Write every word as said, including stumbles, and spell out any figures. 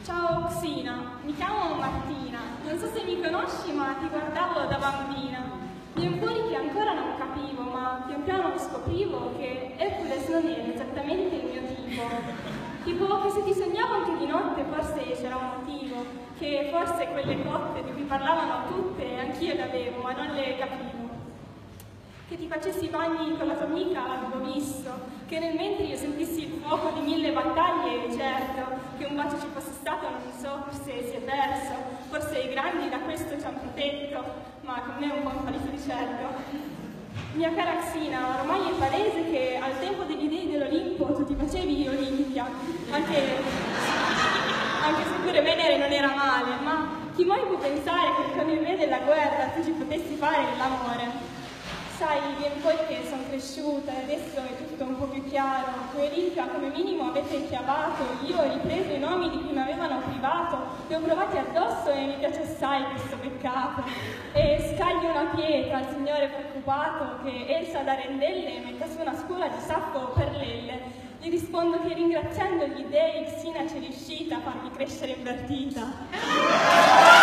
Ciao Xina, mi chiamo Martina, non so se mi conosci ma ti guardavo da bambina. Viene fuori che ancora non capivo, ma pian piano scoprivo che Hercules non era esattamente il mio tipo. Tipo che se ti sognavo anche di notte forse c'era un motivo, che forse quelle cotte di cui parlavano tutte anch'io le avevo ma non le capivo. Che ti facessi i bagni con la tua amica l'avevo visto, che nel mentre io sentissi il fuoco di mille battaglie, certo, che un bacio ci fosse stato non so, forse si è perso, forse i grandi da questo ci hanno protetto, ma con me è un po' un palito di certo. Mia cara Xina, ormai è palese che al tempo degli dei dell'Olimpo tu ti facevi Olimpia, anche, anche se pure Venere non era male, ma chi mai può pensare che con il re della guerra tu ci potessi fare l'amore? Sai, viene poi che sono cresciuta e adesso è tutto un po' più chiaro. Tu e Ricca come minimo avete chiamato, io ho ripreso i nomi di cui mi avevano privato, li ho provati addosso e mi piace assai questo peccato. E scaglio una pietra al Signore preoccupato che Elsa da Rendelle metta su una scuola di Saffo per Lelle. Gli rispondo che ringraziando gli dei Xina c'è riuscita a farmi crescere invertita.